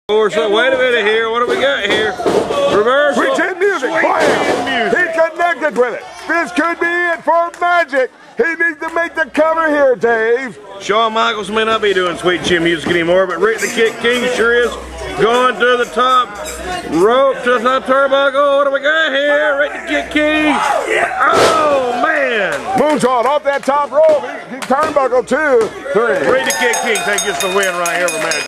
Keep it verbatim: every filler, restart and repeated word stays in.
So wait a minute here. What do we got here? Reversal. Sweet chin music. Bam. He connected with it. This could be it for Magic. He needs to make the cover here, Dave. Shawn Michaels may not be doing sweet chin music anymore, but Ric the Kick King sure is. Going to the top rope to the top turnbuckle. What do we got here? Ric the Kick King. Oh man! Moonsault off that top rope. He, he turnbuckle two, three. Ric the Kick King takes us the win right here for Magic.